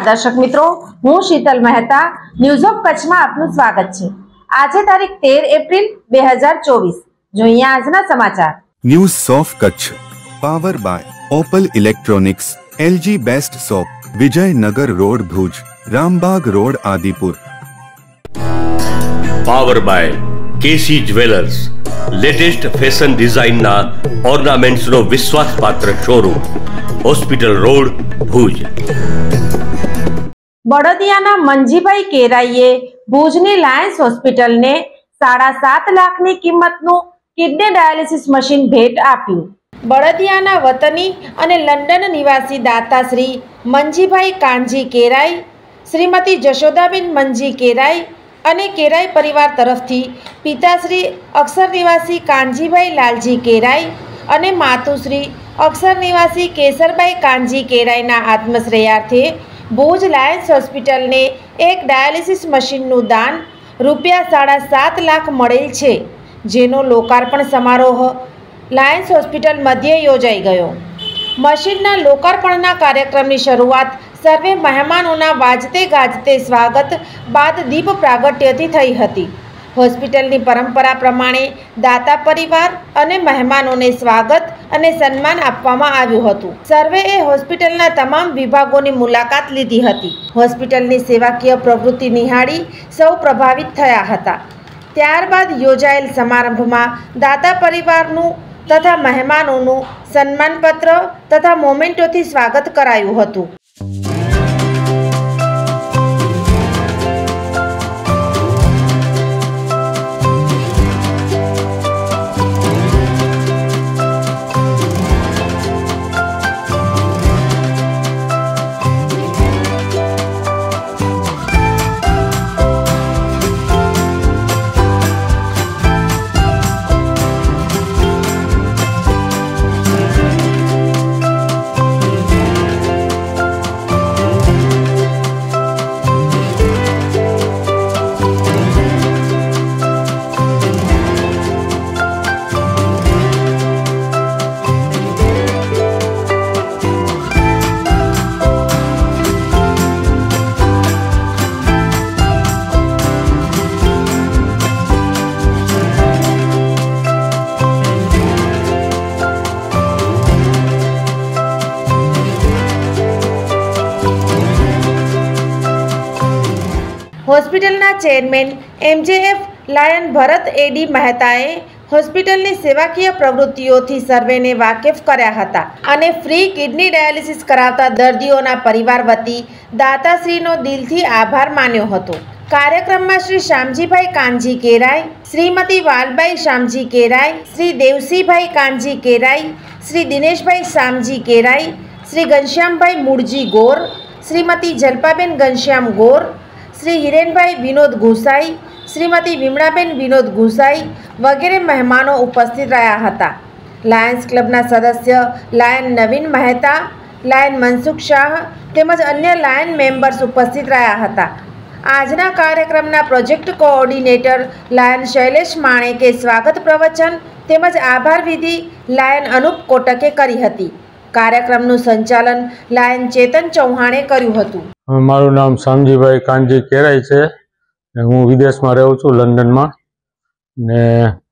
નમસ્કાર દર્શક મિત્રો, હું શીતલ મહેતા ન્યૂઝ ઓફ કચ્છમાં આપનું સ્વાગત છે। આજે તારીખ 13 એપ્રિલ 2024। જોઈએ આજના સમાચાર। News of Kutch power by Opal electronics, LG best shop, Vijaynagar road Bhuj, Rambagh road Adipur. Power by KC jewellers, latest fashion ડિઝાઇનના ઓર્નામેન્ટ્સનો વિશ્વાસપાત્ર શોરૂમ, હોસ્પિટલ રોડ ભુજ। બળદિયાના મંજીભાઈ કેરાઈએ ભુજની લાયન્સ હોસ્પિટલને 7.5 લાખની કિંમતનું કિડની ડાયાલિસિસ મશીન ભેટ આપ્યું। બળદિયાના વતની અને લંડન નિવાસી દાતા શ્રી મંજીભાઈ કાનજી કેરાઈ, શ્રીમતી જશોદાબેન મંજી કેરાઈ અને કેરાઈ પરિવાર તરફથી પિતાશ્રી અક્ષર નિવાસી કાનજીભાઈ લાલજી કેરાઈ અને માતુશ્રી અક્ષર નિવાસી કેસરબાઈ કાનજી કેરાઈના આત્મશ્રેયાર્થે ભુજ લાયન્સ હોસ્પિટલને એક ડાયાલિસિસ મશીનનું દાન ₹7.5 લાખ મળેલ છે, જેનો લોકાર્પણ સમારોહ લાયન્સ હોસ્પિટલ મધ્યે યોજાઈ ગયો। મશીનના લોકાર્પણના કાર્યક્રમની શરૂઆત સર્વે મહેમાનોના વાજતે ગાજતે સ્વાગત બાદ દીપ પ્રાગટ્યથી થઈ હતી। હોસ્પિટલની પરંપરા પ્રમાણે દાતા પરિવાર અને મહેમાનોને સ્વાગત અને સન્માન આપવામાં આવ્યું હતું। સર્વેએ હોસ્પિટલના તમામ વિભાગોની મુલાકાત લીધી હતી। હોસ્પિટલની સેવાકીય પ્રવૃત્તિ નિહાળી સૌ પ્રભાવિત થયા હતા। ત્યારબાદ યોજાયેલ સમારંભમાં દાતા પરિવારનું તથા મહેમાનોનું સન્માનપત્ર તથા મોમેન્ટોથી સ્વાગત કરાયું હતું। હોસ્પિટલના chairman MJF lion Bharat A D હોસ્પિટલની સેવાકીય પ્રવૃત્તિઓથી સર્વેને વાકેફ કર્યા હતા અને ફ્રી કિડની ડાયાલિસિસ કરાવતા દર્દીઓના પરિવાર વતી દાતાશ્રીનો દિલથી આભાર માન્યો હતો। કાર્યક્રમમાં શ્રી શામજીભાઈ કાનજી કેરાઈ, શ્રીમતી વાલબાઈ શામજી કેરાઈ, શ્રી દેવસીભાઈ કાનજી કેરાઈ, શ્રી દિનેશભાઈ શામજી કેરાઈ, શ્રી ઘનશ્યામભાઈ મૂળજી ગોર, શ્રીમતી જલ્પાબેન ઘનશ્યામ ગોર, શ્રી હિરેનભાઈ વિનોદ ગુસાઈ, શ્રીમતી વિમળાબેન વિનોદ ગુસાઈ વગેરે મહેમાનો ઉપસ્થિત રહ્યા હતા। લાયન્સ ક્લબના સદસ્ય લાયન નવીન મહેતા, લાયન મનસુખ શાહ તેમજ અન્ય લાયન મેમ્બર્સ ઉપસ્થિત રહ્યા હતા। આજના કાર્યક્રમના પ્રોજેક્ટ કોઓર્ડિનેટર લાયન શૈલેષ માણેકે સ્વાગત પ્રવચન તેમજ આભાર વિધિ લાયન અનુપ કોટકે કરી હતી। કાર્યક્રમનું સંચાલન લાયન ચેતન ચૌહાણે કર્યું હતું। મારું નામ શામજીભાઈ કાનજી કેરાઈ છે। હું વિદેશમાં રહું છું, લંડનમાં, ને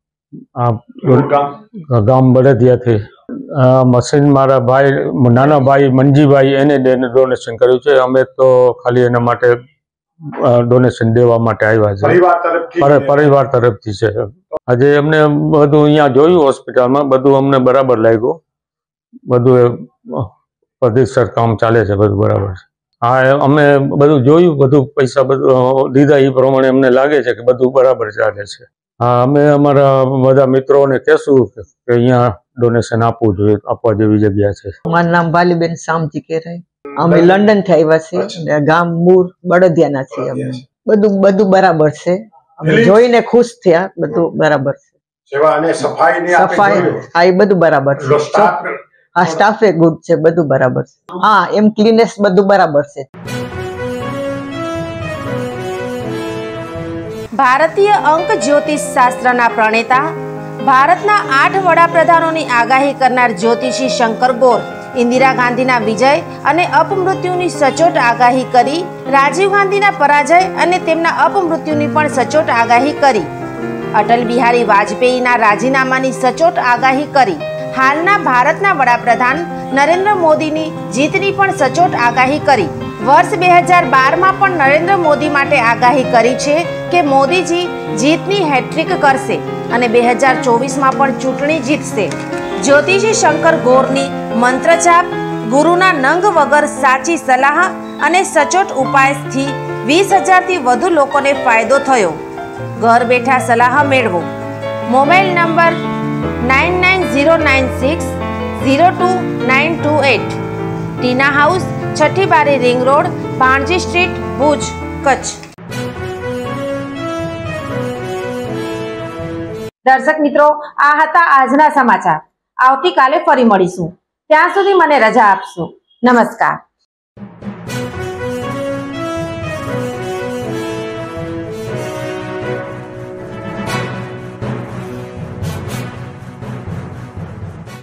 આ ગામ બળદિયાથી મશીન મારા ભાઈ નાના ભાઈ મંજીભાઈ એને ડોનેશન કર્યું છે। અમે તો ખાલી એના માટે ડોનેશન દેવા માટે આવ્યા છે, પરિવાર તરફથી છે। આજે અમને બધું અહીંયા જોયું હોસ્પિટલમાં, બધું અમને બરાબર લાગ્યું, બધું પદ્ધતિસર કામ ચાલે છે, બધું બરાબર છે। હા, અમે બધું જોયું, બધું પૈસા બધું દીધા એ પ્રમાણે અમને લાગે છે કે બધું બરાબર ચાલે છે। હા, અમે અમારા બધા મિત્રોને કહેશું કે અહીંયા ડોનેશન આપવું જોઈએ, આપવા જેવી જગ્યા છે। મારું નામ બાલીબેન શામજી કેરાઈ, અમે લંડન થી આવ્યા છીએ, ગામ મૂળ બળદિયાના છીએ। અમે બધું બરાબર છે, અમે જોઈને ખુશ થયા, બધું બરાબર છે। સેવા અને સફાઈ હા, એ બધું બરાબર છે। હા, સ્ટાફે ગુડ છે, બધું બરાબર છે। હા, એમ ક્લીનેસ બધું બરાબર છે। ભારતીય અંક જ્યોતિષ શાસ્ત્રના પ્રણેતા, ભારતના 8 વડાપ્રધાનોની આગાહી કરનાર જ્યોતિષી શંકર ગોર ઇન્દિરા ગાંધીના વિજય અને અપમૃત્યુની સચોટ આગાહી કરી, રાજીવ ગાંધીના પરાજય અને તેમના અપમૃત્યુની પણ સચોટ આગાહી કરી, અટલ બિહારી વાજપેયીના રાજીનામાની સચોટ આગાહી કરી, હાલના ભારતના વડાપ્રધાન નરેન્દ્ર મોદીની જીતની પણ સચોટ આગાહી કરી. વર્ષ 2012માં પણ નરેન્દ્ર મોદી માટે આગાહી કરી છે કે મોદીજી જીતની હેટ્રિક કરશે અને 2024માં પણ ચૂંટણી જીતશે. જ્યોતિષી શંકર ગોરની મંત્રજાપ, ગુરુના નંગ વગર સાચી સલાહ અને સચોટ ઉપાયથી 20,000થી વધુ લોકોને ફાયદો થયો. ઘર બેઠા સલાહ મેળવો. Mobile number 9909602928. ટીના house, Chhathi Bari ring road, Bhanji street, Bhuj, Kutch. દર્શક મિત્રો, આ હતા આજના સમાચાર. આવતીકાલે ફરી મળીશું. ત્યાં સુધી મને રજા આપશો. નમસ્કાર.